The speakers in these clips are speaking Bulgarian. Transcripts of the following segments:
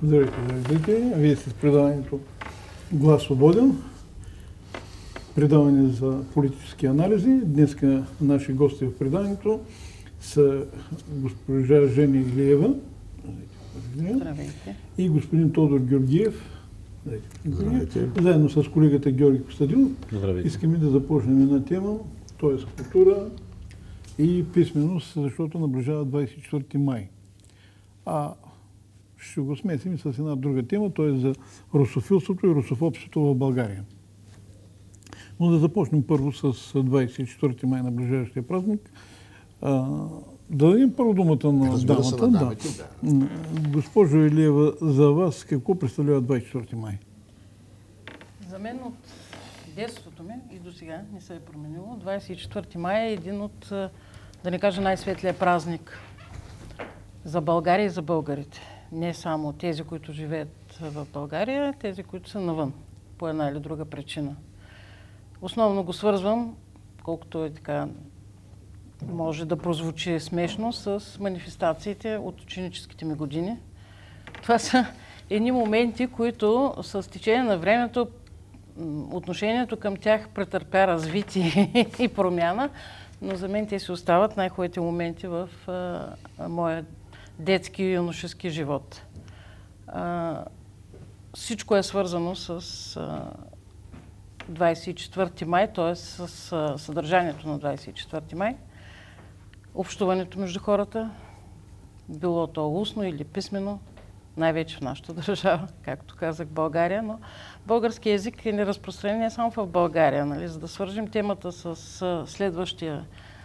Здравейте, здравейте. Вие сте с предаването Глас свободен. Предаване за политически анализи. Днеска наши гости в предаването са госпожа Жени Илиева. Здравейте. И господин Тодор Георгиев. Здравейте. Заедно с колегата Георги Костадинов. Здравейте. Искаме да започнем една тема, т.е. култура и писменост, защото наближава 24 май. Ще го смесим с една друга тема, т.е. за русофилството и русофобството в България. Но да започнем първо с 24 май, наближаващия празник. Да дадем първо думата на дамата. Да. Госпожо Илиева, за вас какво представлява 24 май? За мен от детството ми и до сега не се е променило. 24 май е един от, да не кажа, най-светлия празник за България и за българите. Не само тези, които живеят в България, тези, които са навън, по една или друга причина. Основно го свързвам, колкото е така, може да прозвучи смешно, с манифестациите от ученическите ми години. Това са едни моменти, които с течение на времето отношението към тях претърпя развитие и промяна, но за мен те си остават най-хубавите моменти в моя детски и юношески живот. Всичко е свързано с 24 май, т.е. с съдържанието на 24 май. Общуването между хората, било то устно или писмено, най-вече в нашата държава, както казах, България, но български език е неразпространен не само в България. Нали? За да свържим темата с следващия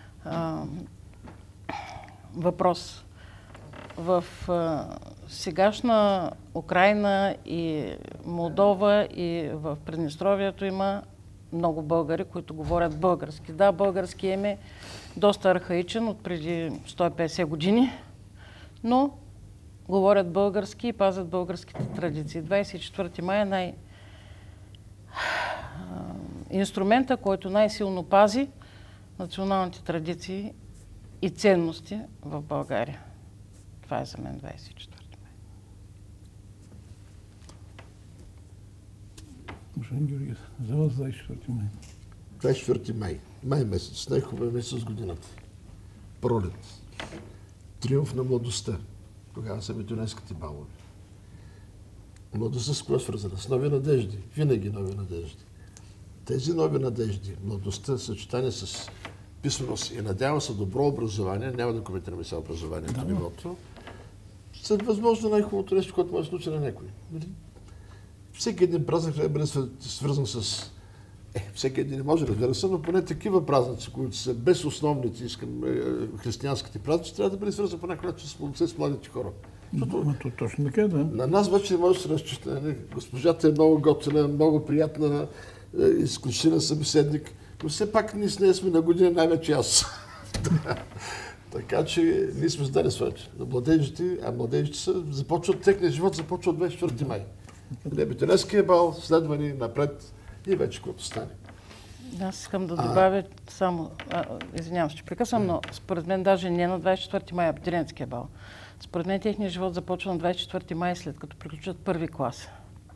въпрос. В сегашна Украйна и Молдова и в Приднестровието има много българи, които говорят български. Да, български е доста архаичен от преди 150 години, но говорят български и пазят българските традиции. 24 май е инструмента, който най-силно пази националните традиции и ценности в България. Това е за мен 24 май. Господин Георгиев, за вас 24 май. 24 май. Май месец. Най-хубавия месец с годината. Пролет. Триумф на младостта. Тогава са митюненските балове. Младостта с какво е свързана? С нови надежди. Винаги нови надежди. Тези нови надежди, младостта, съчетание с писменост и надява се добро образование, няма да коментираме сега образованието, нивото, са възможно най-хубавото нещо, което може да случи на някой. Всеки един празник трябва да бъде свързан с... всеки един не може, разбира се, но поне такива празници, които са без основните, християнските празници, трябва да бъде свързан по някакъв начин с младите хора. Точно така, да. На нас вече не може да се разчита. Госпожата е много готина, много приятна, изключителен събеседник, но все пак ние с нея сме на година, най-вече аз. Така че ние сме задали своите. На младежите, а младежите започват, техния живот започва от 24 май. Митюненския бал, следвани напред и вече което стане. Аз искам да добавя само, извинявам, ще прекъсвам, но според мен даже не на 24 май, а Абитуриентския бал. Според мен техният живот започва на 24 май, след като приключат първи клас.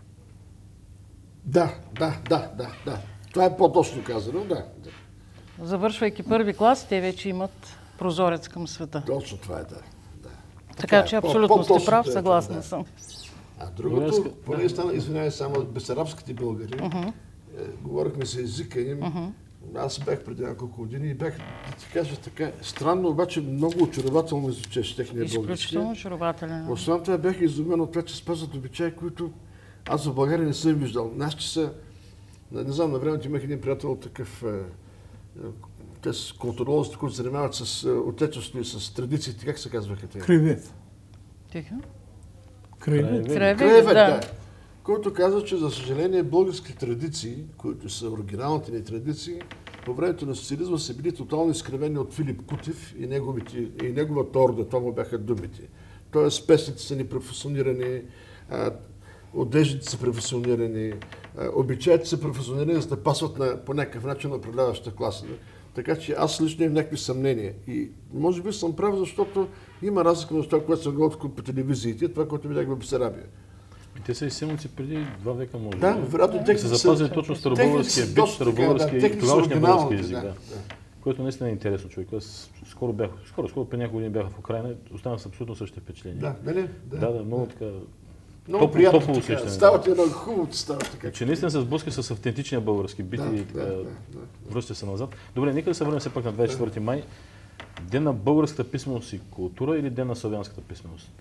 Да. Това е по-точно казано, да. Завършвайки първи клас, те вече имат прозорец към света. Точно това е, да. Така че абсолютно сте прав, съгласна съм. А другото, поне стана, извинявай, само бесарабските българи, говорихме за езика им. Аз бях преди няколко години и бях, да ти кажа така, странно, обаче много очарователно изучеше техния български. Изключително очарователен. Освен това бях изумен от това, че спазват обичаи, които аз в България не съм виждал. Нашите са, не знам, на времето имах един приятел такъв, те са културолозите, които се занимават с отечество и с традициите, как се казваха те? Кревет. Тихо. Кревет, да. Който казва, че за съжаление български традиции, които са оригиналните ни традиции, по времето на социализма са били тотално изкривени от Филип Кутев и неговата орда, това му бяха думите. Тоест песните са непрофесионирани, одеждите са професионирани, обичаите са професионирани, за да пасват по някакъв начин на управляващата класа. Така че аз лично имам някакви съмнения. И може би съм прав, защото има разлика между това, което съм гледал по телевизиите и това, което видях в Бесарабия. Те са и силници преди 2 века, може Да, вероятно техните са запазили точно старобългарския бит, старобългарския и тогавашния български език. Да. Което наистина е интересно, човек. Аз скоро преди няколко години бях в Украйна, останах с абсолютно същите впечатления. Да, нали? Да, много така. Много приятно така. Става ти едно хубаво, става така. Че наистина се сблъска с автентичния български бит и връща се назад. Добре, нека да се върнем все пак на 24 май. Ден на българската писменост и култура или ден на славянската писменост?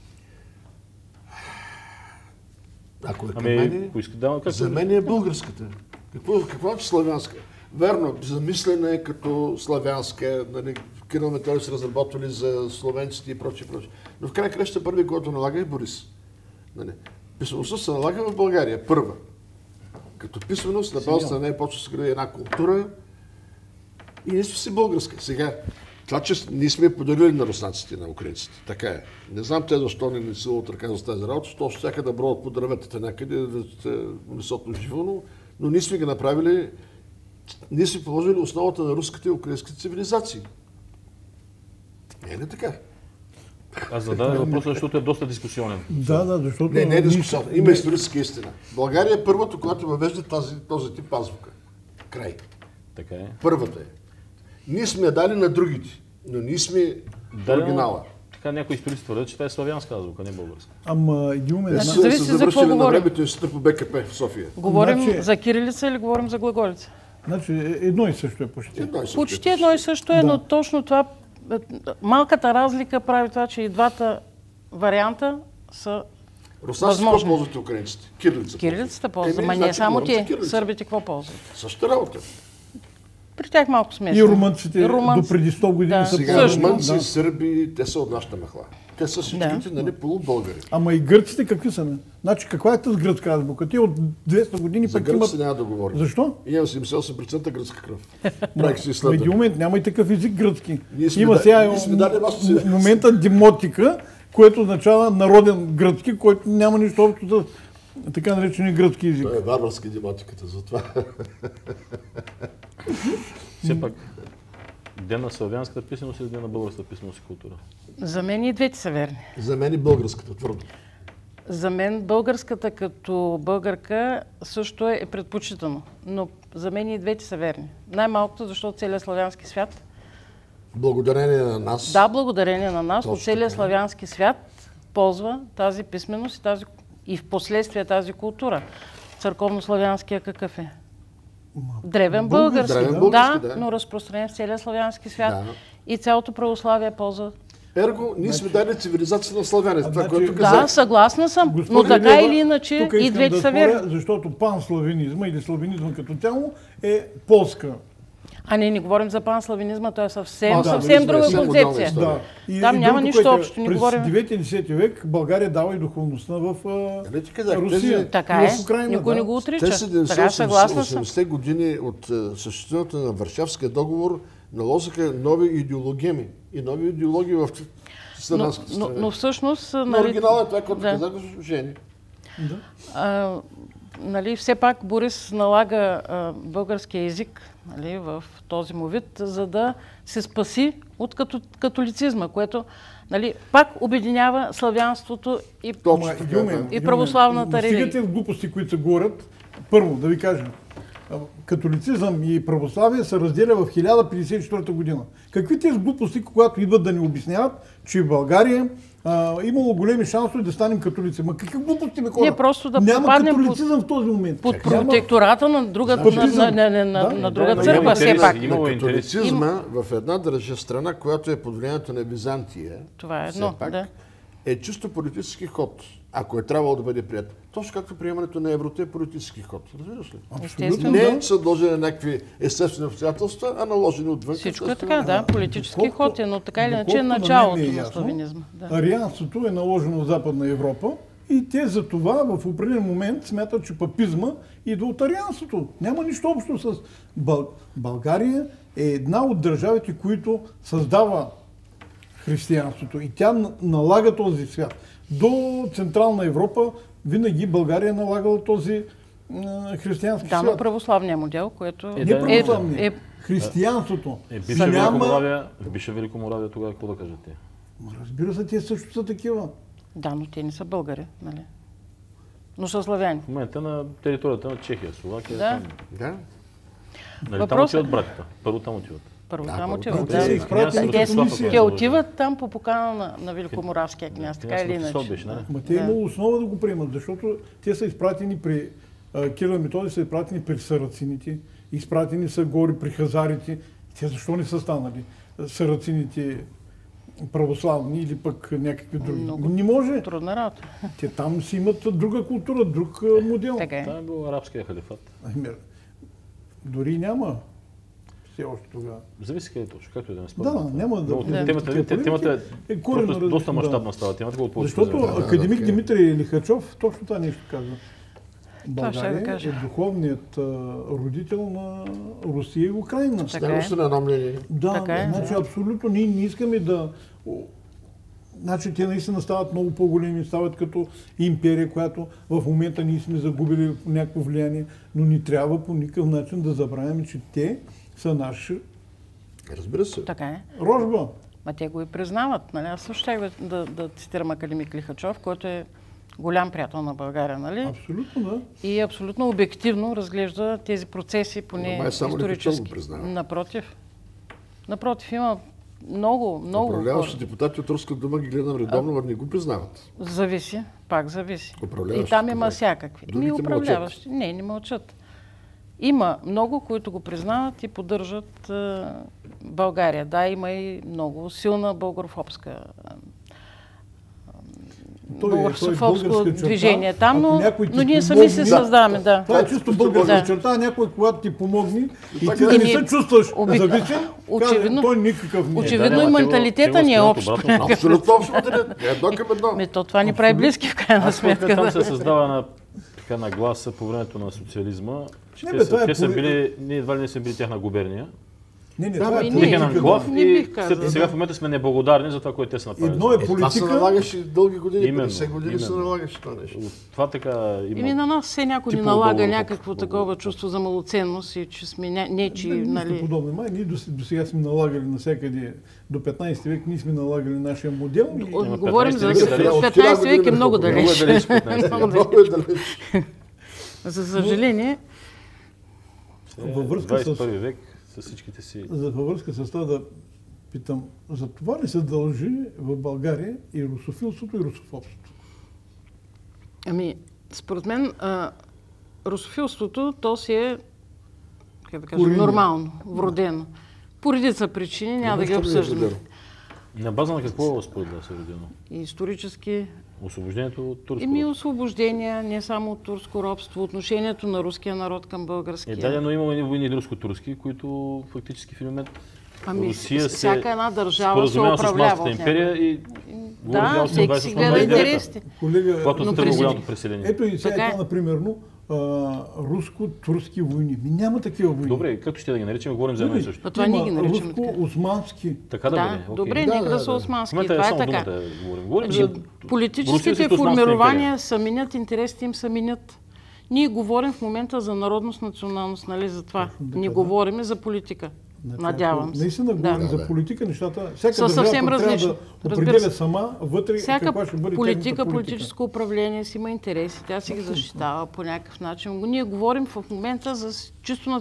Ако е към мене, за мен е българската. Какво е славянска? Верно, замислена е като славянска, нали, Кирил Методий са разработвали за словенците и прочие. Но в край краща първи, който налага е Борис. Нали. Писмеността се налага в България, първа. Като писменост на базата на нея почва да се гради една култура и ние сме си българска. Сега, това, че ние сме подарили на руснаците, на украинците, така е. Не знам те защо не са от ръка за тази работа, защото ще да бродят по дърветата някъде, да месото живо, но ние сме ги направили. Ние сме положили основата на руската и украинските цивилизации. Не е ли така? Аз зададах въпроса, защото е доста дискусионен. Да, защото... Не е дискусионен. Има историческа истина. България е първото, която въвежда този тип азбука. Край. Така е. Първата е. Ние сме я дали на другите, но ние сме оригинала. Така някои историци твърдят, че това е славянска азбука, не българска. Ама един момент... Зависи за какво говорим. на времето института по БКП в София. Говорим за кирилица или говорим за глаголица? Значи едно и също е почти. Почти едно и също е, но точно това, малката разлика прави това, че и двата варианта са руснаците какво ползват украинците? Кирилицата. Кирилицата ползва, ама не само те. Сърбите какво ползват? Същата работа. При тях малко смесено. И румънците до преди 100 години са сега румънци и сърби, те са от нашата махла. Те са всичките, нали, полубългари. Ама и гърците какви са? Значи каква е тази гръцка азбука? Те от 200 години за пък имат... За няма да говорим. Защо? Имам 78% гръцка кръв. Правих си изследване. В един момент няма и такъв език гръцки. Има сега в момента демотика, което означава народен гръцки, който няма нищо общо с така наречения гръцки език. Това е варварска демотиката, затова. Все пак, ден на славянската писменост или ден на българската писменост и култура? За мен и двете са верни. За мен и българската, твърдо. За мен българската като българка също е предпочитано, но за мен и двете са верни. Най-малкото, защото целият славянски свят... Благодарение на нас. Да, благодарение на нас, от целият славянски свят ползва тази писменост и в последствие тази култура. Църковно-славянския какъв е? Древен български, да, но разпространен в целия славянски свят. Да. И цялото православие ползва. Ерго, ние сме дали цивилизация на славяните. Това, което да, съгласна съм, но така или иначе и двете са верни. Защото панславянизма или славянизма като цяло е полска. А не говорим за панславянизма, той е съвсем друга концепция. Да. Там няма нищо общо. През 9-10 век България дава и духовността в Русия. Така е, никой не го отрича. Те са 80 години от съществуването на Варшавския договор наложиха нови идеологеми и нови идеологии в славянската страна. Но всъщност... Оригинал е това, което казах за служение. Все пак Борис налага българския език, нали, в този му вид, за да се спаси от католицизма, което, нали, пак обединява славянството и православната религия. Стигате в глупости, които се говорят. Първо, да ви кажа, католицизъм и православие се разделя в 1054 година. Какви тези глупости, когато идват да ни обясняват, че в България имало големи шансове да станем католици. Ма какви глупости ме хора? Не, просто да няма католицизъм в този момент. Под протектората на друга, на друга църква, все пак. Католицизма в една страна, която е под влиянието на Византия, това е едно, е чисто политически ход, ако е трябвало да бъде прият. Точно както приемането на еврото е политически ход. Разбираш ли? Естествено. Не са дължени някакви естествени обстоятелства, а наложени отвън. Всичко е така, да. Политически ход е, но така или иначе е началото на славянизма. Арианството е наложено в Западна Европа и те за това в определен момент смятат, че папизма идва от арианството. Няма нищо общо с България е една от държавите, които създава християнството и тя налага този свят. До Централна Европа винаги България е налагала този християнски свят. Да, но православния модел, което е християнството. Бивша Великоморавия тогава какво да кажете? Разбира се, те също са такива. Да, но те не са българи, нали? Но са славяни. В момента на територията на Чехия, Словакия. Да. Там. Да. Нали, там отиват братята? Първо там отиват. Първо Да, там първо отиват. там те са изпратени Те- като комисия. Те отиват там по покана на Великоморавския княз, така или иначе. Беше, нали? Ма те имало основа да го приемат, защото те са изпратени при Кирил и Методий, са изпратени при сарацините, изпратени са горе при хазарите. Те защо не са станали сарацините православни или пък някакви други? Много Не може. Трудна работа. Те там си имат друга култура, друг модел. Така е. Това е бил арабския халифат. Ами, дори няма все още тогава. Зависи къде точно, както и да не Да, спомням. няма да... Темата е коренно просто доста различна, мащабна става темата, колкото Защото академик окей. Димитрий Лихачов точно това нещо казва. Това ще да България кажа. е духовният родител на Русия и Украина. С Така него е. сте на едно мнение. Да, Така е. значи абсолютно ние не искаме да... Значи те наистина стават много по-големи, стават като империя, която в момента ние сме загубили някакво влияние, но ни трябва по никакъв начин да забравяме, че те са наши Разбира се. Така е. рожба. Ма те го и признават. Нали? Аз също щях да цитирам академик Лихачов, който е голям приятел на България, нали? Абсолютно, да. И абсолютно обективно разглежда тези процеси, поне Но май само Лихачов го исторически. признава. Напротив, има много Управляващи хора. депутати от Руска дума ги гледам редовно, но не го признават. Зависи, пак зависи. Управляващите, И там има да. всякакви. Другите Управляващи. Не мълчат. Има много, които го признават и поддържат България. Да, има и много силна българофобска българско българска движение черта, там, ако но някой ти ние сами се помогне- създаваме. Да. Това е чисто българска Да. черта, някой, когато ти помогне и Така ти е. да не Еми, се чувстваш зависим, очевидно- той никакъв не е. очевидно Да, и ама те го- менталитета те го ни е възприемат общ. обратно. Абсолютно общо. Едно към едно. То това ни прави близки в крайна Аз според мен там сметка. се създава така нагласа по времето на социализма, че Не, те бе, са, това е те са поли- били, ние едва ли не са били тяхна губерния. Не, Да, това бе, е ние- Тихен политика. анклав Не и бих казала, сега да. в момента сме неблагодарни за това, което те са направили. Едно е Това се политика, налагаше дълги години, Именно, 50 години се именно. налагаше това нещо. От това така Ими има. на нас все някой ни Типово налага българо- някакво такова чувство за малоценност и че сме нечи, Нищо нали. подобно. Май ние до сега сме налагали навсякъде, до 15 век ние сме налагали нашия модел. И... Ама Говорим за 15 век е далеч. 15 век е много Много е далеч. далеч 15 век. Много е далеч. За съжаление, Във връзка с- 21 век с всичките си... Във връзка с това да питам, за това ли се дължи в България и русофилството и русофобството? ами, според мен, русофилството, то си е, как да кажа, Коренено. нормално, вродено. По редица причини, няма да ги Защо не е обсъждаме. родено? На база на какво според вас е родено? И исторически, Освобождението от турско. освобождения, не само от турско робство, отношението на руския народ към българския. Да, но има и войни руско-турски, които фактически в един момент Ами, Русия се всяка една държава се споразумява с управлява Османската от империя някой. и... Да, всеки си гледа интересите. Колега, Когато Но става през- голямото преселение. ето и сега Така е е. това, например, руско-турски войни. Няма такива войни. Добре, както ще да ги наричаме, говорим за едно и също. А това ние ги наричаме така. Руско-османски. Така да Да, бъде. окей. добре, Да, нека да, да да. са В османски. момента е Това е само така. думата говорим. Говорим за Русия Политическите срещу Османската формирования империя. са минят, интересите им са минят. Ние говорим в момента за народност, националност, нали, за това. Не говорим за политика. Значи, Надявам ако се. наистина говорим Да, за да. политика, нещата, всяка Са държава съвсем трябва различни. да Разбира определя се. сама вътре Всяка каква ще бъде политика, тяхната политическо управление си има интереси, тя си ги защитава по някакъв начин. Ние говорим в момента за чисто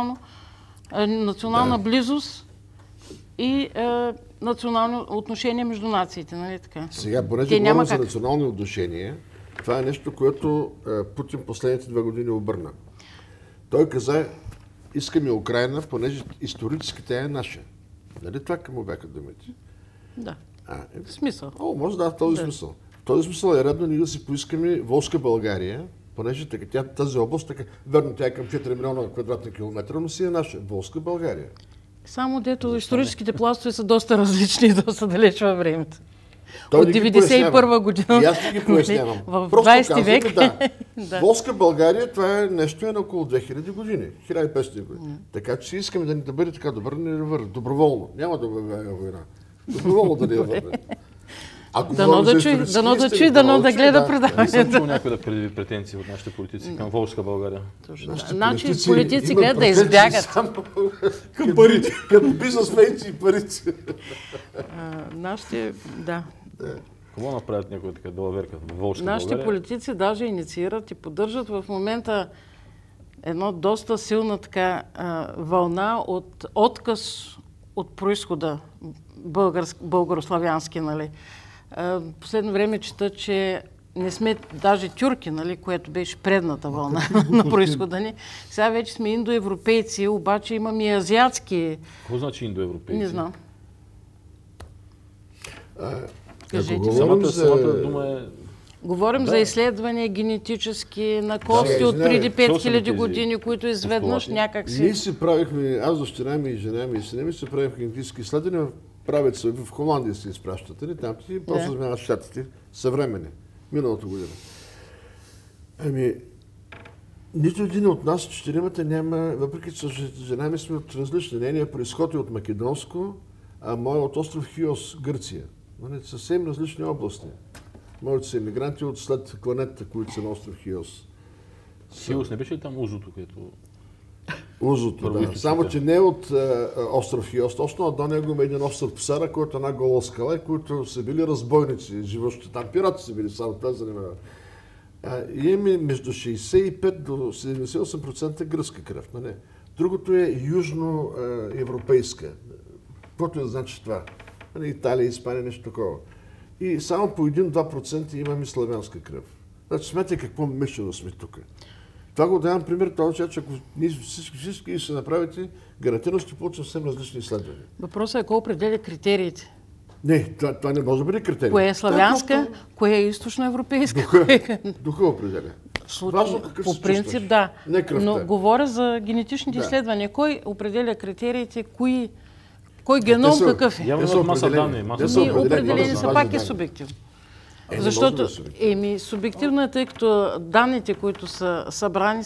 национална близост и национално отношение между нациите, нали така? Сега, Те понеже няма говорим за как. национални отношения, това е нещо, което Путин последните 2 години обърна. Той каза, искаме Украйна, понеже исторически тя е наша. Нали това му бяха думите? Да. В Смисъл. може да, в този смисъл. В този смисъл е редно ние да си поискаме Волска България, понеже тази област, верно, тя е към 4 милиона квадратни километра, но си е наша. Волска България. Само дето историческите пластове са доста различни и доста далеч във времето. Той От не ги 91 пояснява. година. И аз не ги пояснявам. В Просто 20 казваме, век. Да. Да. Волска България, това е нещо на около 2000 години. 1500 години. Така че искаме да ни да бъде така добър, да ни върне. Доброволно. Няма да бъде война. Доброволно да ни я върне. Ако Дано говорим за да чуи, исторически дано да истини, чуи, дано да чуи, гледа Не съм предаването. чул някой да предяви претенции от нашите политици към Волжска България. Значи Политици политици имат гледат да претенции избягат. само Към парите. Като бизнесменци и парици. Нашите, да. Какво направят някой така далаверка в Волжска Нашите България? политици даже инициират и поддържат в момента едно доста силна така вълна от отказ от происхода българославянски, нали. Последно време чета, че не сме даже тюрки, нали, което беше предната вълна на происхода ни. Сега вече сме индоевропейци, обаче имаме и азиатски. Какво значи индоевропейци? Не знам. Кажете. Самата дума е... Говорим за изследвания генетически на кости от преди 5000 години, които изведнъж някак си... Ние си правихме, аз дъщеря ми и жена ми и сина ми, си правихме генетически изследвания, правят се в Холандия си изпращат, нали? Там ти просто сме на щатите, съвременни, миналата година. Ами, нито един от нас, четиримата, няма, въпреки че жена ми сме от различни. Нейният произход е от македонско, а моят от остров Хиос, Гърция. Нали? Съвсем различни области. Моите са иммигранти от след кланетата, които са на остров Хиос. Хиос не беше ли там Узото, което... Узото, да. Само, че не от остров Хиос. Точно до него има един остров Псара, който е една гола скала, които са били разбойници, живущи там. Пирати са били, само това занимава. И имаме между 65 до 78% гръцка кръв. Нали? Другото е южноевропейска. Каквото да значи това. Нали? Италия, Испания, нещо такова. И само по 1-2% имаме славянска кръв. Значи смятайте какво мишено сме тук. Това го давам пример, това, че ако всички ще направите, гарантирано ще получим съвсем различни изследвания. Въпросът е кой определя критериите. Не, това не може да бъде критерий. Кое е славянска, кое е източноевропейска. Духа определя. Важно какъв по се принцип, чувстваш. да. Не кръвта. Но говоря за генетичните изследвания. Кой определя критериите, кой геном какъв е? Явно в маса данни. Определени са, пак е субективно. Защото, субективно е, тъй като данните, които са събрани,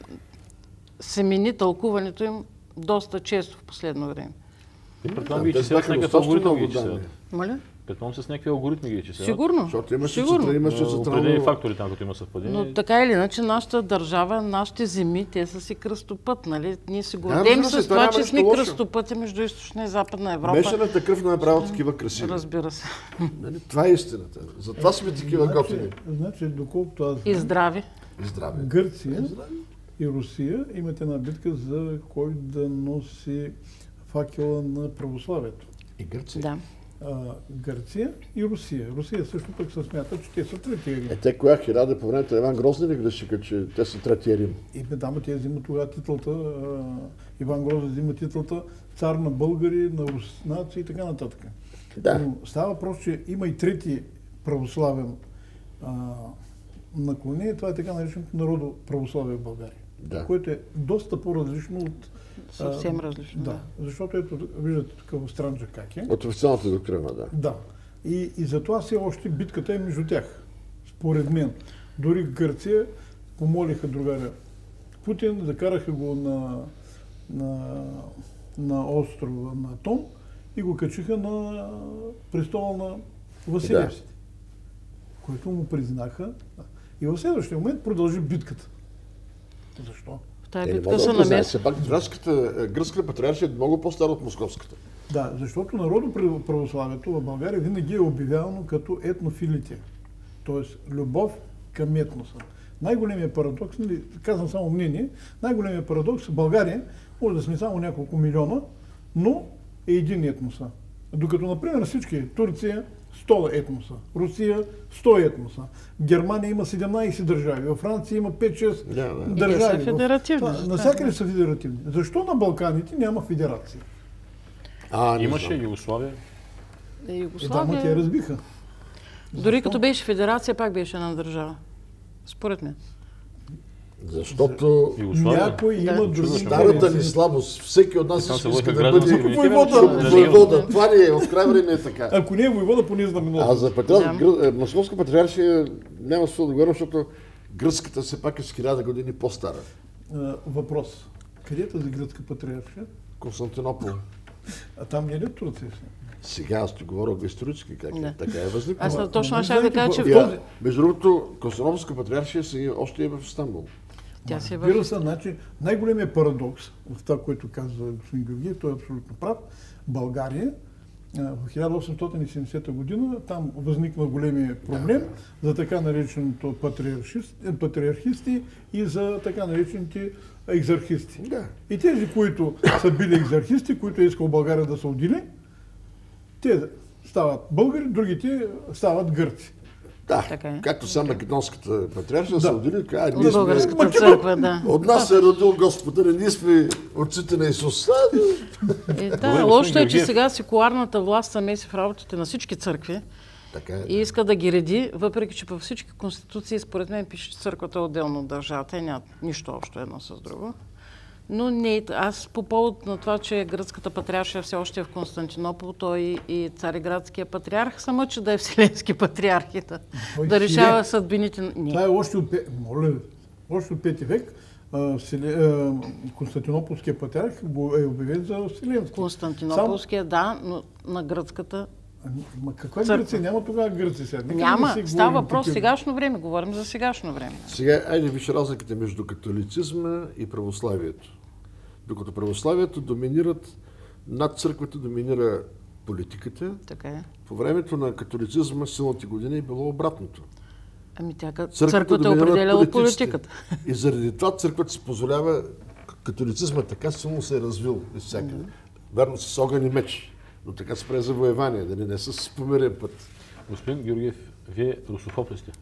се мени тълкуването им доста често в последно време. Предполагам ги числят с някакъв алгоритъм ги числят. Моля? Предполагам с някакви алгоритми ги числят. Сигурно. Защото имаше Определени централно... фактори там, като има съвпадение. Но така или иначе, нашата държава, нашите земи, те са си кръстопът, нали? Ние се гордеем с това, че сме кръстопъти между източна и западна Европа. Мешаната кръв не направила такива красиви. Разбира се. Това е истината. Затова сме такива готини. Значи, доколкото аз И здрави. И здраве. Гърция и Русия имат една битка за кой да носи факела на православието. И Гърция. Да. Гърция и Русия. Русия също пък се смята, че те са третия Рим. Те коя хиляда по времето Иван Грозни ли грешиха, че те са третия Рим? И дама, те взимат тогава титлата, Иван Грозни взима титлата цар на българи, на руснаци и така нататък. Да. Но става въпрос, че има и трети православен наклонение, това е така нареченото народоправославие в България. Да. Което е доста по-различно от... Съвсем различно. Да, защото ето, виждате такъв странджа как е. От официалната доктрина, да. Да. И затова все още битката е между тях. Според мен. Дори в Гърция помолиха другаря Путин, закараха го на острова на Том и го качиха на престола на Василевсите. Да. Което му признаха. И в следващия момент продължи битката. Защо? В тази битка се намеси. Гръцката патриаршия е много по-стара от московската. Да, защото народоправославието в България винаги е обявявано като етнофилите. Тоест любов към етноса. Най-големият парадокс, казвам само мнение, най-големият парадокс в България може да сме само няколко милиона, но е един етноса. Докато, например, всички Турция 100 етноса, Русия 100 етноса, Германия има 17 държави, във Франция има 5-6 държави. И те са федеративни. Навсякъде са федеративни. Защо на Балканите няма федерация? Имаше Югославия. Да, те разбиха. Дори като беше федерация, пак беше една държава. Според мен. Защото някой има други. Старата ни слабост. Всеки от нас иска да бъде войвода. Това не е, от край време е така. Ако не е войвода, поне знаменосец. А за московска патриаршия няма се да говорим, защото гръцката все пак е с 1000 години по-стара. Въпрос. Къде е тази гръцка патриаршия? Константинопол. А там не е ли Турция? Сега аз ти говоря исторически как е. Така е възникнала. Аз точно ще да кажа, че... Между другото, Константинополска патриаршия още е в Истанбул. Тя се Разбира се, значи най-големият парадокс в това, което казва господин Георгиев, той е абсолютно прав. България в 1870 година там възниква големия проблем за така нареченото патриархисти и за така наречените екзархисти. Да. И тези, които са били екзархисти, които е искал България да се отдели, те стават българи, другите стават гърци. Да, Така е. както сам македонската патриаршия Да. се отдели, ние От българската църква, да. от нас се е родил Господа, ние сме отците на Исус. Да, лошото е, че сега секуларната власт се меси в работите на всички църкви Така е. и иска да ги реди, въпреки че във всички конституции, според мен, пише, че църквата е отделно от държавата и нямат нищо общо едно с друго. Но не, аз по повод на това, че гръцката патриаршия все още е в Константинопол, той и цареградския патриарх са мъчи да е вселенски патриарх и да решава съдбините. Това е още от 5 век. Константинополския патриарх е обявен за вселенски. Константинополския, да, но на гръцката. Ма каква Църква. Гърция? Няма тогава Гърция сега. Няма, става въпрос сегашно време, говорим за сегашно време. Сега, айде виж разликите между католицизма и православието. Докато православието доминират, над църквата доминира политиката, Така е. по времето на католицизма, силните години е било обратното. Ами църквата е доминират определяла политиците. политиката. И заради това църквата си позволява, католицизма така силно се е развил изсякъде. Верно, с огън и меч, но така спре завоевание, да не с помирен път. Господин Георгиев, вие русофоб ли сте?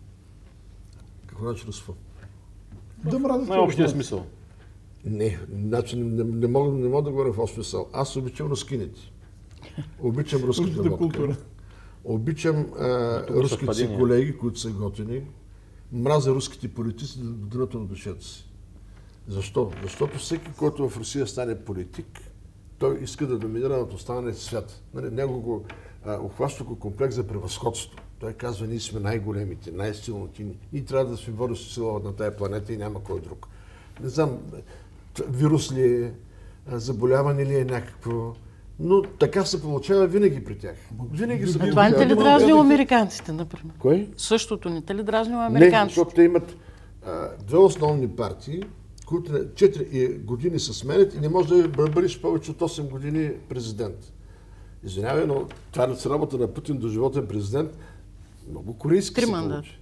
Какво значи русофоб? Да мразите Най-общия руснаци. смисъл. Не, значи не мога да говоря в общ смисъл. Аз обичам рускините. Обичам руската Руската водка. култура. Обичам руските си колеги, които са готини. Мразя руските политици до дъното на душата си. Защо? Защото всеки, който в Русия стане политик, той иска да доминира над останалия свят. Него го обхваща го комплекс за превъзходство. Той казва, ние сме най-големите, най-силните. Ние трябва да сме водеща сила на тая планета и няма кой друг. Не знам, вирус ли е, заболяване ли е някакво, но така се получава винаги при тях. Винаги се А това не те ли дразнило американците, например? Кой? Същото не те ли дразнило Не, американците? защото те имат две основни партии, които 4 години се сменят и не може да бъдеш повече от 8 години президент. Извинявай, но това да се работа на Путин до животен президент, много корейски 3 се мандата. получи.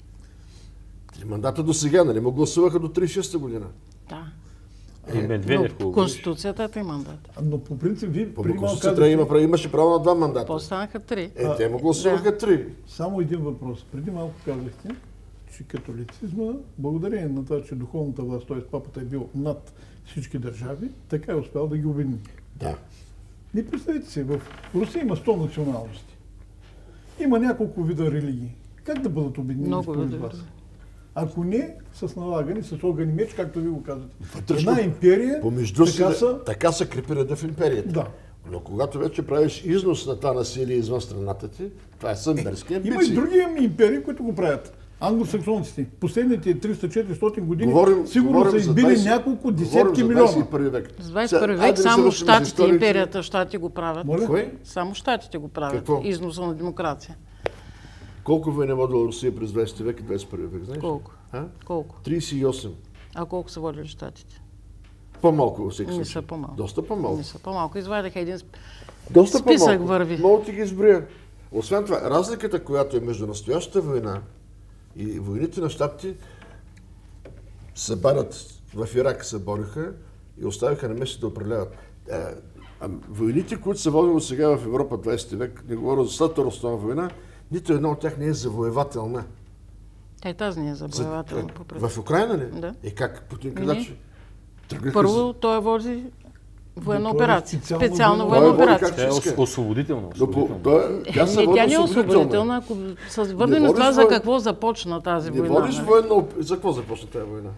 3 мандата до сега, нали му гласуваха до 36-та година. Да. И Медведев Но Конституцията е 3 мандата. Но по принцип, вие По преди малко Конституцията имаше право на 2 мандата. После станаха 3. Те му гласуваха 3. само един въпрос. Преди малко казахте, че католицизма, благодарение на това, че духовната власт, т.е. папата е бил над всички държави, така е успял да ги обедини. Да. Не представете си, в Русия има 100 националности. Има няколко вида религии. Как да бъдат обединени Много според вида вас? религии. Ако не с налагане, с огън и меч, както ви го казвате. Вътрешно, Една империя, помежду си, така се крепи реда в империята. Да. Но когато вече правиш износ на това насилие извън страната ти, това е съмберски амбиции. Има и други империи, които го правят. Англосаксонците. Последните 300-400 години сигурно са за избили 20 няколко говорим десетки за милиона. 21 век. С 21 Сега, век айде да само завършим с щатите, историите. империята щати го правят. Моля? Кое? Само щатите го правят. Какво? Износа на демокрация. Колко войни е водила Русия през 20 век и 21 век, знаеш? Колко? А? Колко? 38. А колко са водили щатите? По-малко във всеки Не случай. са по-малко. Доста по-малко. Не са по-малко. Извадиха един Доста списък по-малко. върви. Мога ти ги изброя. Освен това, разликата, която е между настоящата война и войните на щатите, се барат в Ирак, се бориха и оставиха на место да управляват. Войните, които са водили сега в Европа 20 век, не говоря за след Втората световна война, нито една от тях не е завоевателна. Тя и тази не е забавателна. В Украйна ли? Да. Как Путин Не. каза, че тръгнаха Първо той води военна Но операция. това е Специална специална военна военна операция. операция. Тя е освободителна. Тя се Не, води тя не е освободителна. освободителна. Ако се върнем на водиш това, за война. какво започна тази Не война. водиш нали? военна... За какво започна тази война?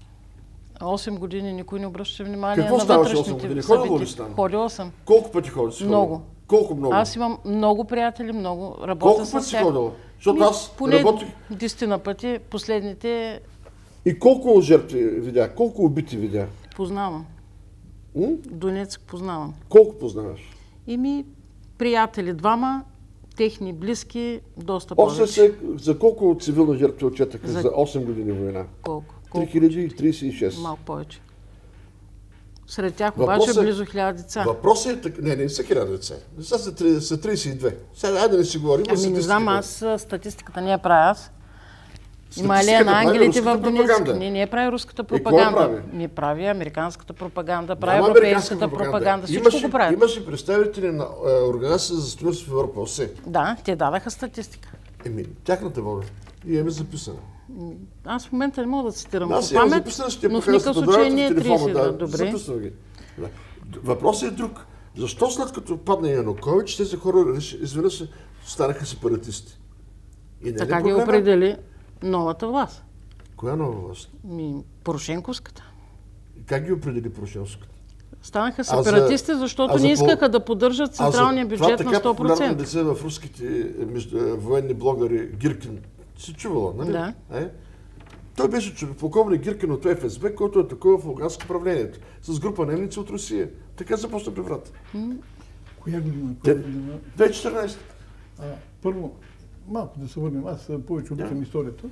8 години никой не обръща внимание Какво на ставаше 8 вътрешните години? Ходила ли събития. си там? Ходила съм. Колко пъти ходиш? си Много. ходила? Колко много? Аз имам много приятели, много работя Колко с пъти си тях. ходила? Защото аз Поне работих... 10 на пъти. Последните И колко жертви видя? Колко убити видя? познавам. М? Донецк познавам. Колко познаваш? И приятели двама, техни близки, доста Още повече. се... За колко цивилни жертви отчетаха За- за 8 години война? Колко? 3036. Малко повече. Сред тях обаче близо 1000 деца. Въпросът е, не са 1000 деца. Деца са 32. Сега, айде да не си говорим. Не знам, аз статистиката не я правя аз. Има ли на ангелите в Донецк? Не прави руската пропаганда. Не прави американската пропаганда, прави европейската пропаганда. Всичко го правят. Имаше представители на Организация за сътрудничество в Европа, ОСЕ. Да, те дадаха статистика. Тяхната воля. И имаме записана. Аз в момента не мога да цитирам по памет, но в никакъв случай не е 30. Добре. Въпросът е друг. Защо след като падна Янукович, тези хора изведнъж станаха сепаратисти? Така ги определи новата власт. Коя нова власт? Порошенковската. Как ги определи Порошенковската? Станаха сепаратисти, защото не искаха да поддържат централния бюджет на 100%. Това така популярно деца в руските военни блогъри Гиркин. Си чувала, нали? Да. Той беше полковник Гиркин от ФСБ, който атакува в Луганск управлението с група немници от Русия. Така започна преврат. Коя година? 2014. Първо, малко да се върнем. Аз повече обичам историята.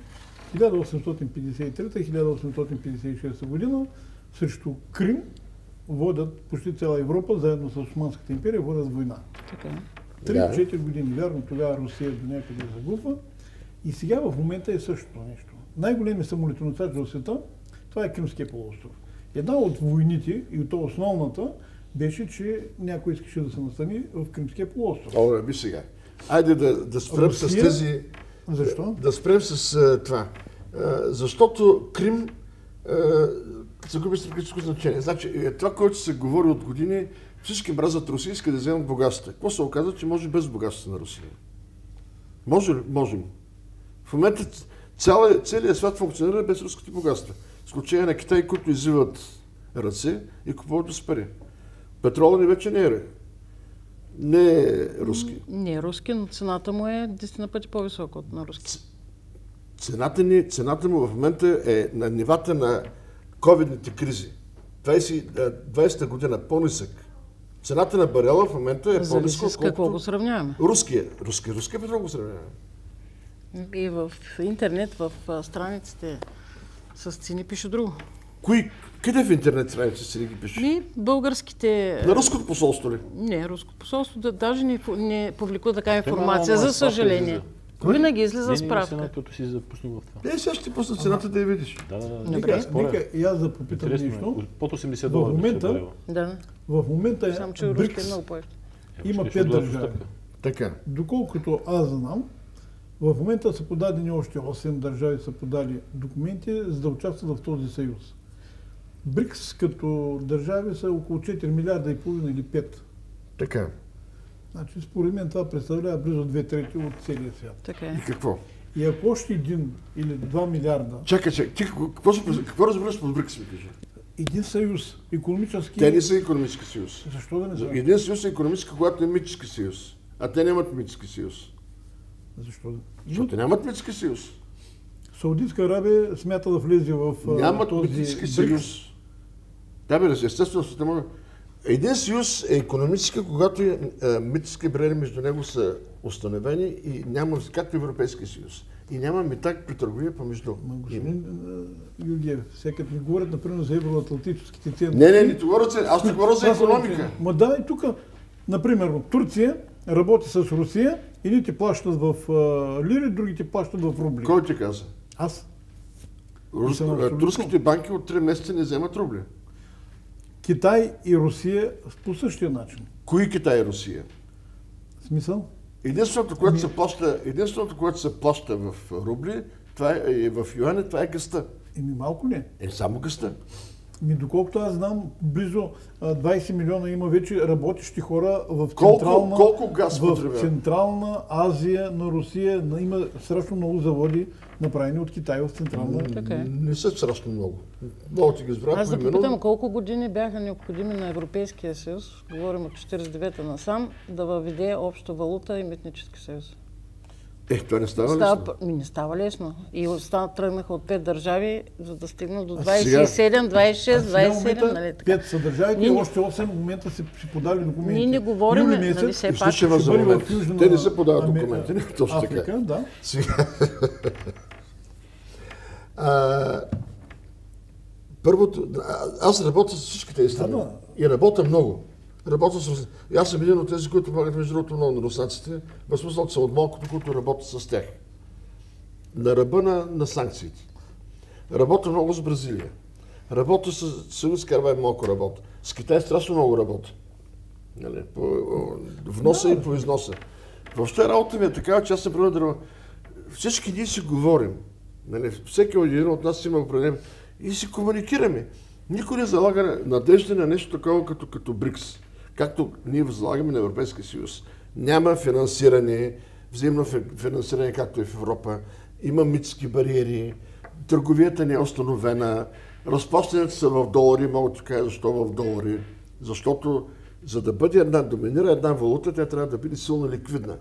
1853-1856 година срещу Крим водят почти цяла Европа, заедно с Османската империя, водят война. 3-4 години. Вярно, тогава Русия до някъде загубва. И сега в момента е същото нещо. Най-големият самолетоносач в света, това е Кримския полуостров. Една от войните, и то основната, беше, че някой искаше да се настани в Кримския полуостров. Виж сега. Айде да спрем с тези... Защо? Да спрем с това. Защото Крим загуби стратегическо значение. Значи, това, което се говори от години, всички мразят Русия, искат да вземат богатства. Какво се оказа, че може без богатство на Русия? Може ли? Можем. В момента целият свят функционира без руските богатства. Изключение на Китай, които извиват ръце и купуват с пари. Петрола ни вече не е руски. Не е руски, но цената му е 10 пъти по-висока от на руски. Цената му в момента е на нивата на ковидните кризи. 20-та година по-нисък. Цената на барела в момента е по-ниска. С какво го сравняваме? Руския петрол го сравняваме. И в интернет, в страниците с цени пише друго. Къде в интернет страниците цени ги пише? Българските... На руското посолство ли? Не, руското посолство даже не публикува такава информация, за съжаление. Винаги излиза справка. Цената си запуснал в това. Сега ще ти пусна цената да я видиш. Нека и аз да попитам нещо. Под $80 в момента само, че руски е много по-евтин. Има 5 държави. Така. Доколкото аз знам, в момента са подадени още 8 държави, са подали документи, за да участват в този съюз. БРИКС като държави са около 4 милиарда и половина или 5. Така. Значи, според мен това представлява близо 2/3 от целия свят. Така е. И какво? И ако още 1 или 2 милиарда... Чакай, ти какво разбираш под БРИКС, ми кажи? Един съюз, икономически... Те не са икономически съюз. Защо да не са? Един съюз е икономически, когато е митнически съюз. А те нямат митнически съюз. Защо? Защото нямат митнически съюз. Саудитска Арабия смята да влезе в нямат този митнически съюз. Да, бе, естествено, един съюз е икономически, когато митнически бариери между него са установени и няма, както Европейския съюз. И няма митак при търговия помежду. Господин Георгиев, сега като ми говорят, например, за евроатлантическите ценности... Не говоря за... Аз не говоря за икономика. Да, и тук, например, Турция работи с Русия, едните плащат в лири, другите плащат в рубли. Кой ти каза? Аз. Турските банки от 3 месеца не вземат рубли. Китай и Русия по същия начин. Кои Китай и Русия? Смисъл? Единственото, което се плаща в рубли, това е в юани, това е гъста. Малко ли? Само гъста. Доколкото аз знам, близо 20 милиона има вече работещи хора в Централна Азия на Русия. Има страшно много заводи, направени от Китай в Централна. Не са страшно много. Много ти ги избрах. Аз да попитам колко години бяха необходими на Европейския съюз, говорим от 49-та насам, да въведе обща валута и митнически съюз. Това не става лесно. Не става лесно. И тръгнаха от 5 държави, за да стигнат до 27, 26, 27, нали така. 5 са държавите и още 8 в момента си подали документи. Ние не говорим, нали все пак. Те не се подават документи. Точно така. Африка, да. Първото, аз работя с всички тези страни. И работя много. И аз съм един от тези, които помагат между другото много на руснаците, в смисъл, че съм от малкото, които работят с тях. На ръба на санкциите. Работя много с Бразилия. Работя с Саудитска Арабия, малко работя. С Китай страшно много работя. Нали, по вноса и по износа. Въобще работа ми е такава, че аз съм принуден. Всички ние си говорим. Нали, всеки един от нас има определен и си комуникираме. Никой не залага надежда на нещо такова като БРИКС. Както ние възлагаме на Европейския съюз. Няма финансиране, взаимно финансиране, както е в Европа. Има митски бариери, търговията не е установена, разплащането са в долари, мога да кажа защо в долари. Защото за да бъде доминира една валута, тя трябва да бъде силно ликвидна.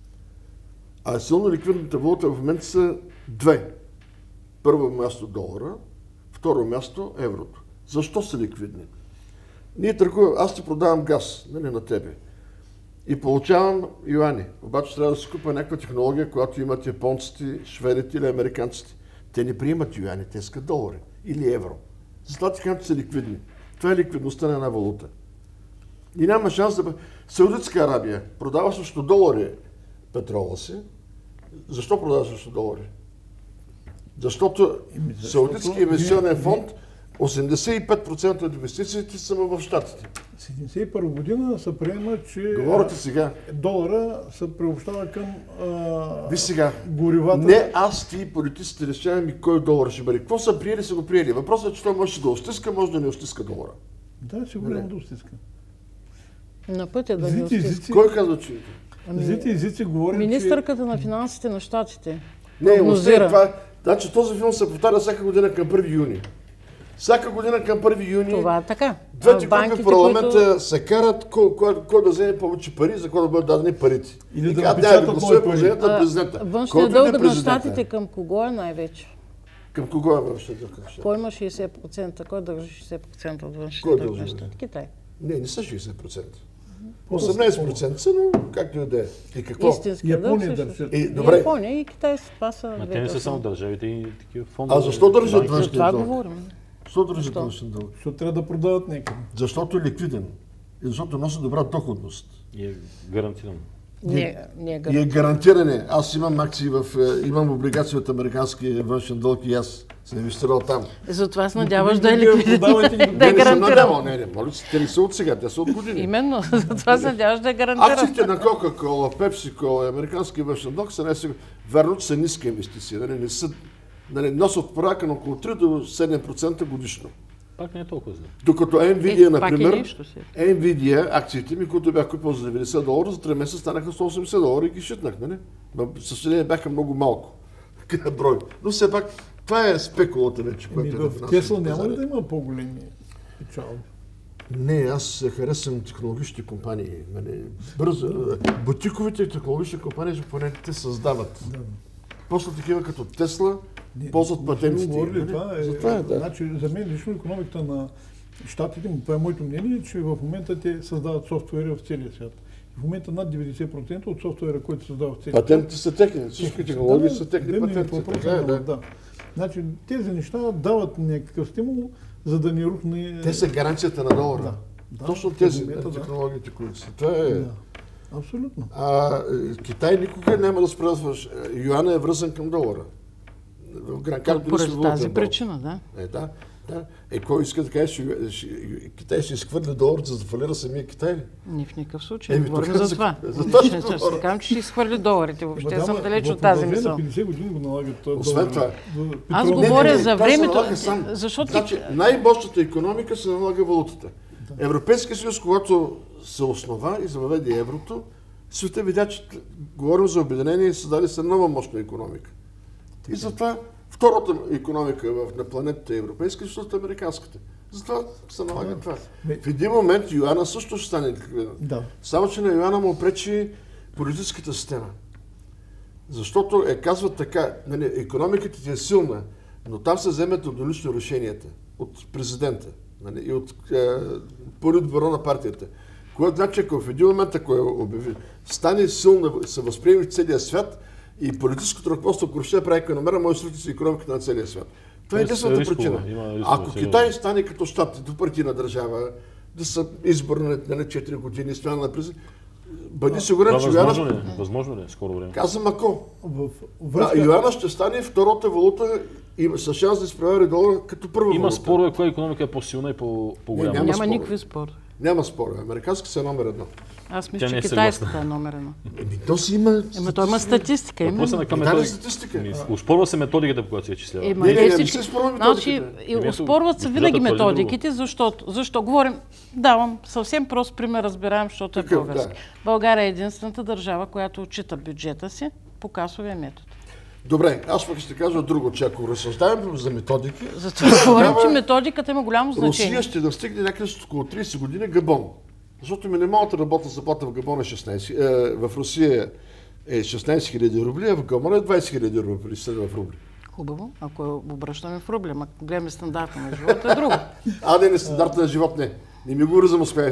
А силно ликвидната валута в момента са две. Първо място долара, второ място еврото. Защо са ликвидни? Ние търгуваме, аз ти продавам газ, нали, на тебе. И получавам юани. Обаче трябва да си купа някаква технология, която имат японците, шведите или американците. Те не приемат юани, те искат долари или евро. Затова техните са ликвидни. Това е ликвидността на една валута. И няма шанс да... Саудитска Арабия продава също долари петрола си. Защо продава също долари? Защото Саудитския инвестиционен фонд 85% от инвестициите са в Щатите. С 1971 година се приема, че говорите сега. Долара се приобщава към Виж сега, горивата. Не аз, ти политиците решаваме кой долар ще бъде. Какво са приели, са го приели. Въпросът е, че той може да остиска, може да не остиска долара. Да, сигурно да остиска. На пътя да не остиска. Кой казва, че... Зити и Зити говорим, Министърката на финансите на Щатите Не, освен това, значи този филм се повтаря всяка година към 1 юни. Всяка година към 1 юни това е така. Двете групи в парламента се карат кой да вземе повече пари, за кой да бъдат дадени парите. Или да напечатат нови пари. Външният дълг на Щатите към кого е най-вече? Към кого е външният дълг на Щатите? Кой има 60%? Кой държи 60% от външния дълг на Щатите? Китай. Не са 60%. 18% са, но както и да е. И какво? Истинския дълг добре. Япония и Китай. Това са... Те не са само държавите и такива фондове. А защо държат външния това дълг? говорим. Защо държат външния дълг? Защото трябва да продават някъде. Защото е ликвиден. И защото носи добра доходност. И е гарантиран. И е гарантиране. Аз имам акции имам облигации от американския външен дълг и аз съм инвестирал там. Затова се надяваш да е ликвиден. Да е гарантиран. Не, моля се, те не са от сега, те са от години. Именно, затова се надяваш да е гарантиран. Акциите на Кока-Кола, Пепси-Кола и американския външен дълг са най-сигурно. Верно, че са ниски инвестиции. Носят от порака на около 3 до 7% годишно. Пак не е толкова зле. Докато Nvidia, например, Nvidia, акциите ми, които бях купил за $90, за 3 месеца станаха $180 и ги шитнах, нали? Съжаление бяха много малко. Брой. Но все пак, това е спекулата вече, която е в Тесла няма ли да има по-големи печалби? Не, аз харесвам технологичните компании. Бутиковите технологични компании, поне те създават. После такива като Тесла, ползват патентите. Значи, за мен лично икономиката на Щатите, това е моето мнение, че в момента те създават софтуери в целия свят. В момента над 90% от софтуера, който създава в целия свят. Патентите са техни, всички технологии са техни патенти. Значи тези неща дават някакъв стимул, за да ни рухне... Те са гаранцията на долара. Точно тези технологиите, които са. Това е... Абсолютно. Китай никога няма да спрязваш. Юана е връзан към долара. Поради тази причина, да. Да. Кой иска да каже, Китай ще изхвърли долар, за да фалира самия Китай? Не в никакъв случай. Говорим за това. Ще кажем, че ще изхвърли доларите. Въобще съм далеч от тази мисъл. На 50 години го налагат този освен това. Аз говоря за времето, защото... Значи, най-мощната икономика се налага валутата. Европейския съюз, когато се основа и заведе еврото, света видя, че говорим за обединение и създаде се нова мощна икономика. И затова втората икономика на планетата е европейска, защото е американската. Затова се налага това. В един момент юана също ще стане ликвиден. Само, че на юана му пречи политическата система. Защото казват така, икономиката ти е силна, но там се вземат еднолично решенията от президента и от политбюро на партията. Което значи, ако в един момент, ако стане силна, се възприеме в целия свят и политическото ръководство, ако ще прави икономера, може да срути икономиката на целия свят. Това е единствената причина. Ако Китай стане като щат, двупартийна държава, да са изборни на 4 години, смяна на президент, бъди сигурен, че Юана... Възможно ли е скоро време? Казвам ако. Юана ще стане втората валута и с шанс да изпревари долара като първа валута. Има спорове, коя икономика е по-силна и по-голяма. Няма никакви спорове. Няма спорове. Американски са номер 1. Аз мисля, че китайската е номер 1. То си има... То има статистика. Има статистика. Успорва се методиката, по която се изчислява. Не се спорва методиката. Успорват се винаги методиките, защо? Говорим, давам съвсем прост пример, разбираем, защото е български. България е единствената държава, която отчита бюджета си по касовия метод. Добре, аз пък ще кажа друго, че ако разсъждаваме за методики... Затова говорим, че методиката има голямо значение. Русия ще достигне някъде с около 30 години Габон. Защото минималната работна заплата в Габон е 16... в Русия е 16 000 рубли, а в Габон е 20 000 рубли, в рубли. Хубаво, ако обръщаме в рубли, ако гледаме стандарта на живота, е друго. Не, стандарта на живот не. Не ми говори за Москва.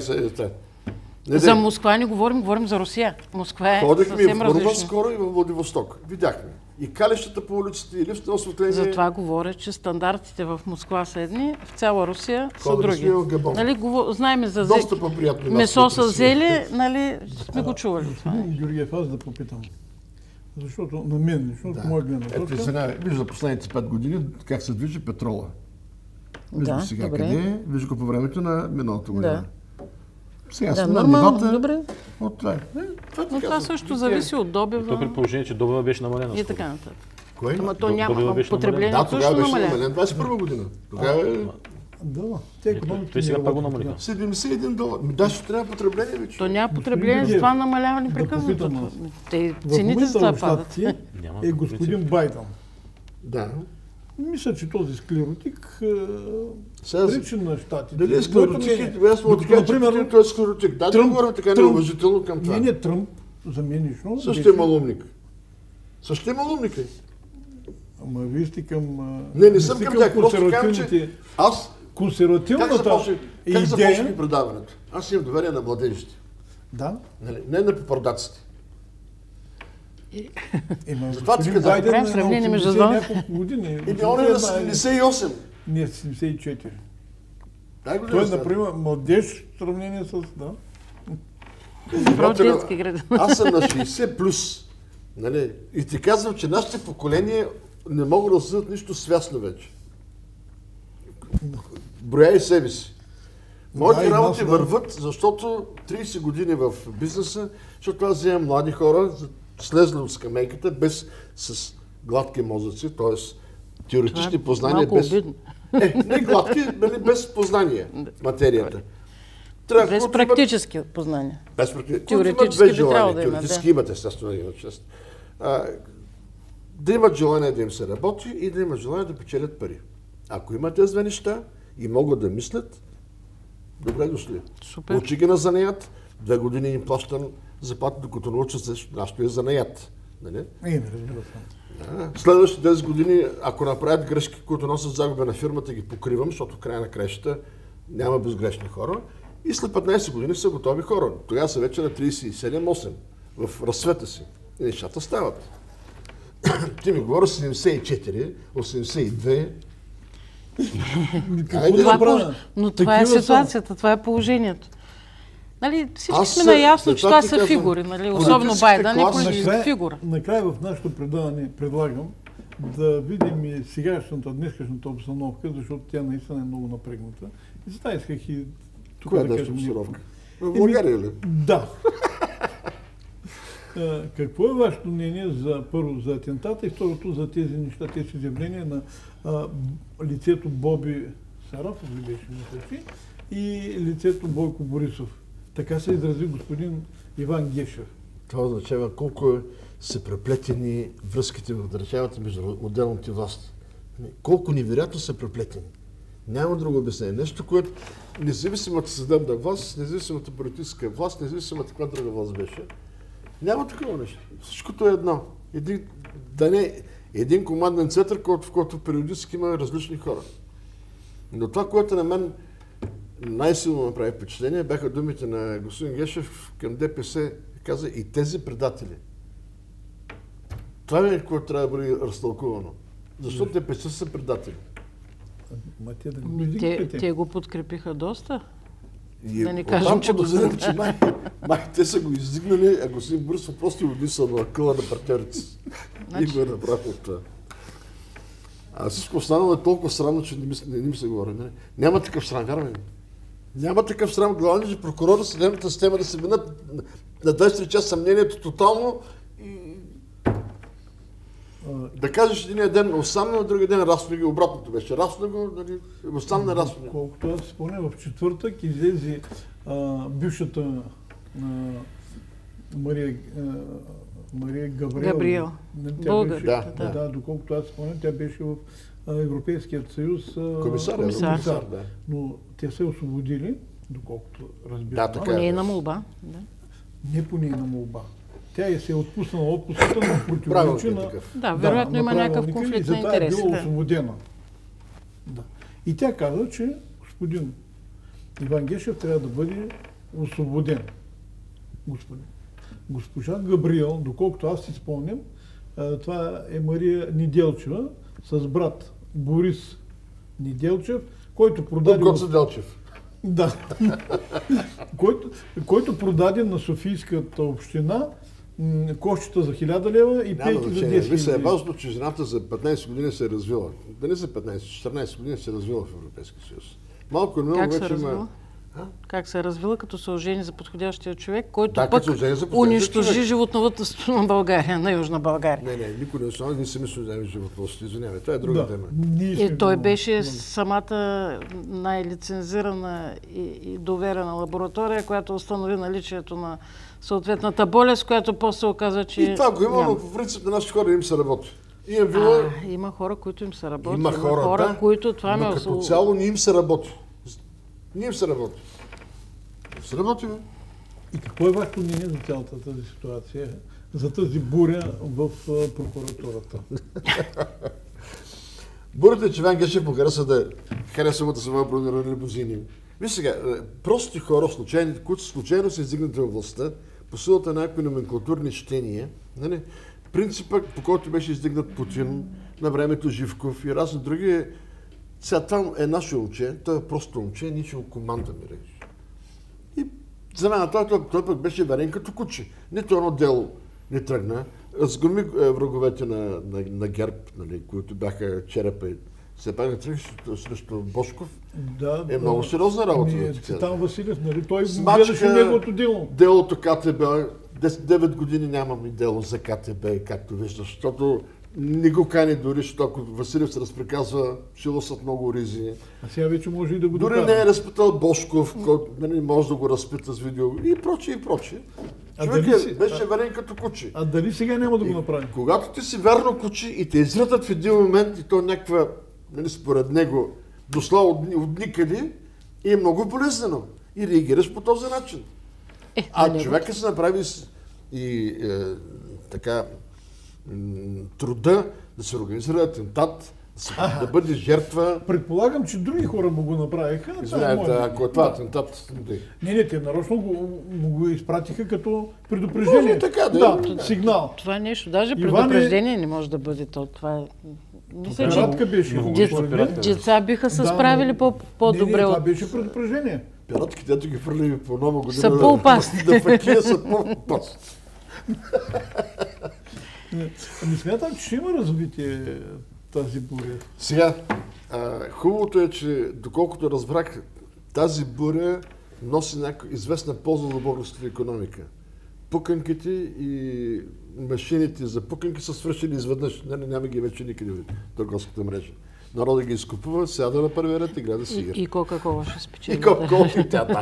За Москва не говорим за Русия. Москва е съвсем различна. Ходихме в скоро и в Владивосток. Видяхме. И калещата по улиците, и липсата на осветление. Затова говоря, че стандартите в Москва са едни, в цяла Русия са други. Нали, знаем за месо с зели, нали, сме го чували. Георгиев, аз да попитам. Защото на мен, защото моя гледна точка... Виж за последните 5 години как се движи петрола. Виж го сега къде е, виж го по времето на миналата година. Сега сме на нивата от това. Но това също зависи от добива. То при положение, че добива беше намалена. И така нататък. Кое? Ама то няма потреблението също намалено. Да, тогава беше намален 21 година. Тогава Той сега пак го намалиха. $71. Да, ще трябва потребление вече. То няма потребление, за това намалява непрекъснато. Цените за това падат. Е господин Байден. Да. Мисля, че този склеротик пречи на щатите. Дали е склеротик? Аз му така, че той е склеротик. Да, да говорим така неуважително към това. Не, Тръмп, за мен лично... Също е малумник. Също е малумник. Ама вие сте към... Не съм към тях. Просто казвам, че аз... Консервативната идея... Как започне предаването? Аз имам доверие на младежите. Да. Не на попардаците. Затова ти казах. Правим сравнение между двамата. Он е на 78. Не, 74. Той, например, младеж в сравнение с... Аз съм на 60 плюс. И ти казвам, че нашите поколения не могат да съдят нищо свясно вече. Броя и себе си. Моите работи върват, защото 30 години в бизнеса, защото аз вземам млади хора, слезли от скамейката, без с гладки мозъци, т.е. теоретични познания, без... Не гладки, без познания материята. Без практически познания. Без практически. Теоретически би трябвало да има. Теоретически имат, естествено, да имат чест. Да имат желание да им се работи и да имат желание да печелят пари. Ако имат тези две неща и могат да мислят, добре дошли. Учи ги на занаят, 2 години им плащам заплата, докато научат също нашето е занаят. Нали? Следващите 10 години, ако направят грешки, които носят загуба на фирмата, ги покривам, защото в края на краищата няма безгрешни хора. И след 15 години са готови хора. Тогава са вече на 37-8 в разцвета си. И нещата стават. Ти ми говори 74, 82. Но това е ситуацията, това е положението. Нали, всички сме наясно, че това са фигури, нали, особено Байден е политическа фигура. Накрая в нашето предаване предлагам да видим и сегашната, днескашната обстановка, защото тя наистина е много напрегната. И затова исках и тук да кажем... обстановка? В България ли? Да. Какво е вашето мнение първо за атентата и второто за тези неща, тези изявления на лицето Боби Сарафов, ли беше мисля, и лицето Бойко Борисов? Така се изрази господин Иван Гешев. Това означава колко са преплетени връзките в държавата между отделните власти. Колко невероятно са преплетени. Няма друго обяснение. Нещо, което независимата съдебна власт, независимата политическа власт, независимата каква друга власт беше, няма такова нещо. Всичкото е едно. Един команден център, в който периодически има различни хора. Но това, което на мен най-силно направи впечатление, бяха думите на господин Гешев към ДПС, каза и тези предатели. Това е, което трябва да бъде разтълкувано. Защото ДПС са предатели. Ма те да го издигнете. Те го подкрепиха доста. И Да не кажем, оттам че подозирам, че май те са го издигнали, а господин Борисов просто удиса на къла на партньорите си. И го е направил това. А всичко останало е толкова срамно, че не ми се говори. Няма такъв срам, вярвай ми. Няма такъв срам. Главните прокурори, съдебната система да се минат на 23 часа съмнението тотално и да кажеш един ден осам, на другия ден Расноги, обратното беше. Расного, нали, остана на Расноги. Колкото аз спомня, в четвъртък излезе бившата Мария Габриел. Българ. Да, доколкото аз спомням, тя беше в Европейският съюз Комисар. Да. Но те се освободили, доколкото разбирам. Да, По нейна молба. Да. Не по нейна молба. Тя се е отпуснала отпуската на противоречие на... Да, вероятно има някакъв конфликт на интереси. И затова е била освободена. Да. И тя каза, че господин Иван Гешев трябва да бъде освободен. Госпожа Габриел, доколкото аз си спомням, това е Мария Неделчева с брат Борис Неделчев, който продаде... Гоце Делчев. Да. който продаде на Софийската община кошчета за 1000 лева и пейки за 10 000. лева. Е важно, че жената за 15 години се е развила. Да не за 15, 14 години се е развила в Европейския съюз. Малко или много вече има... Как се е развила, като се ожени за подходящия човек, който Да, пък унищожи човек. животновъдството на България, на Южна България. Не, никой не знае, ние сами сме животновъдство. Извинявай, това е друга тема. Той беше самата най-лицензирана и доверена лаборатория, която установи наличието на съответната болест, която после се оказа, че... И това го има, но по принцип на нашите хора им се работи. Има хора, които им се работи. Има хора, които това но като цяло не им се работи. Не им се работи. Се работи, бе. И какво е вашето мнение за цялата тази ситуация, за тази буря в прокуратурата? Бурята е, че Иван Гешев му хареса да се бъде на лимузини. Виж сега, прости хора, които случайно се издигнат във властта, по силата на някакви номенклатурни четения, нали? Принципът, по който беше издигнат Путин, на времето Живков и разни други, сега там е наше момче, той е просто момче, ние ще го командаме, речи. И за мен той пък беше верен като куче. Нито едно дело не тръгна. Разгроми враговете на ГЕРБ, нали, които бяха черепа и се пак срещу Бошков. Да, е много сериозна работа. Цветан Василев, нали, той гледаше неговото дело. Делото КТБ, 9 години нямам и дело за КТБ, както виждаш, защото не го кани дори, защото ако Василев се разприказва, ще лъсат много ризи. А сега вече може и да го дори докара. не е разпитал Бошков, който нали, може да го разпита с видео и прочие, и прочие. Човек беше верен като куче. А дали сега няма да го направи? Когато ти си верно куче и те изритат в един момент и то някаква, нали, според него, дошла от никъде, е много болезнено. И реагираш по този начин. Човека се направи и така труда да се организира атентат, да бъде жертва. Предполагам, че други хора му го направиха. Извинявайте, ако е това атентат... Не, те нарочно му го изпратиха като предупреждение. Така, сигнал. Това нещо, даже предупреждение не може да бъде то. Това е... Мисля, че деца биха се справили по-добре. Това беше предупреждение. Пиратките, ето ги фърли по нова година. Са по-опасни. Да факия са по-опасни. Ами смятам, че ще има развитие тази буря. Сега, хубавото е, че доколкото разбрах, тази буря носи известна полза за българската икономика. Пуканките и машините за пуканки са свършили изведнъж. Няма ги вече никъде в търговската мрежа. Народът ги изкупува, сяда на първия ред и гледа сигар. И Кока-кола ще спечели. И Кока-кола и тя.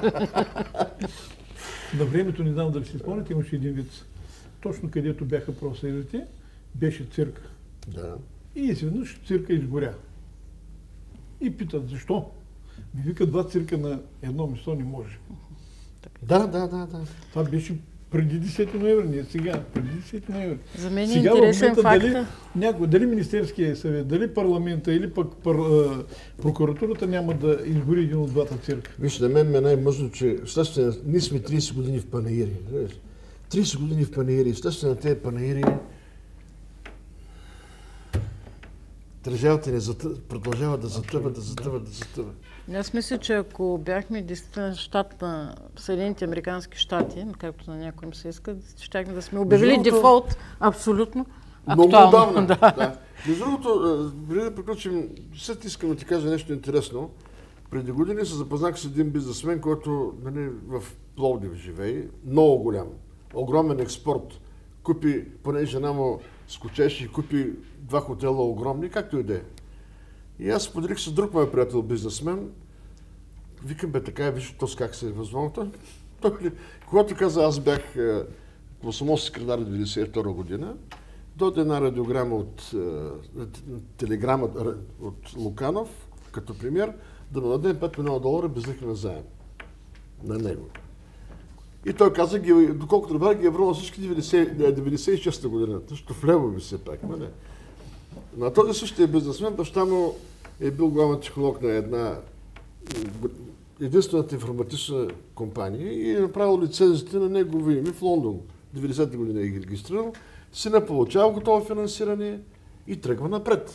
На времето, не знам дали си спомняте, имаше един вид. Точно където бяха профсъюзите, беше цирк. Да. И изведнъж цирка изгоря. И питат, защо? Ми викат, два цирка на едно место не може. Да. Това беше преди 10 ноември, не сега, преди 10 ноември. За мен е сега, интересен факт. Дали Министерския съвет, дали парламента или пък прокуратурата няма да изгори един от двата цирка. Виж, на мен ме най-мъжно, че ние сме 30 години в панаири. 30 години в панаири. Естествено, тези панаири държавата ни продължава да затъва. Аз мисля, че ако бяхме действително щат на Съединените американски щати, както на някой им се иска, щяхме да сме обявили дефолт абсолютно актуално. Много отдавна. Да. Между другото, преди да приключим, след искам да ти кажа нещо интересно. Преди години се запознах с един бизнесмен, който в Пловдив живее, много голям, огромен експорт. Купи, поне жена му скочеше и купи 2 хотела огромни, както и да е. И аз споделих с друг мой приятел бизнесмен. Викам, бе, така виж то как се е възвълнал. Когато каза, аз бях комсомолски секретар 1992 година, дойде една радиограма телеграма от Луканов, като премиер, да му дадем $5 милиона безлихвен заем на него. И той каза, доколкото разбрах, ги е върнал всички 96-та година, защото в левови все пак. На този същия бизнесмен, баща му е бил главен технолог на единствената информатична компания и е направил лицензите на негови име в Лондон. 90-та година е ги регистрирал, сина получава готово финансиране и тръгва напред.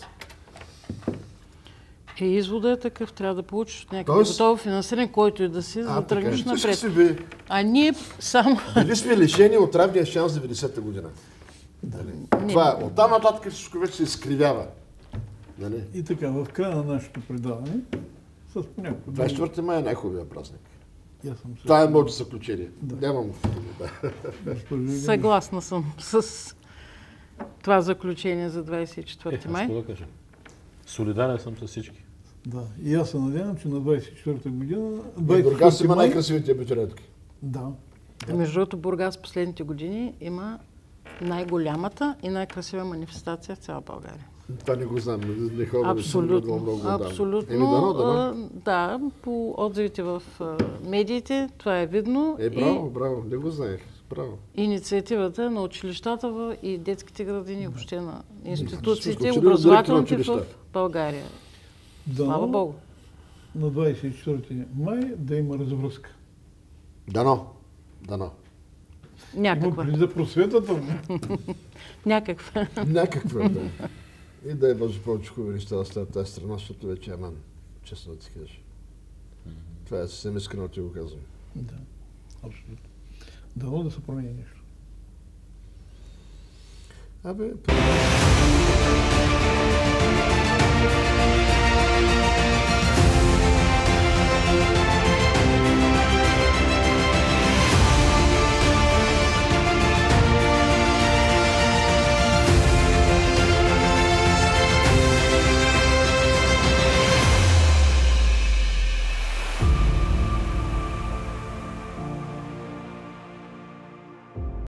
Изводът е такъв, трябва да получиш от някакво готово финансиране, който и да си, за да тръгнеш напред. А ние само... Били сме лишени от равния шанс 90-та година. Това, оттам нататък всичко вече се изкривява. И така, в края на нашето предаване, с понякога... 24 май е най-хубавия празник. Това е моето заключение. Нямам. Съгласна съм с това заключение за 24 май. Да кажа. Солидарен съм с всички. Да, и аз се надявам, че на 24-та година... Бургас има най-красивите абитуриентки. Да. Между другото, Бургас последните години има най-голямата и най-красива манифестация в цяла България. Това не го знам, не ходя да съм гледал много отдавна. Абсолютно. Да, по отзивите в медиите това е видно. Браво, не го знаех. Браво. Инициативата на училищата и детските градини, въобще на институциите, образователните в България. Слава Богу. На 24 май да има развръзка. Дано. Някаква. За просветата. Някаква, да. И дай Боже повече хубави неща да стават тази страна, защото вече аман, честно да ти кажа. Това е съвсем искрено, ти го казвам. Да, абсолютно. Дано да се промени нещо. Абе...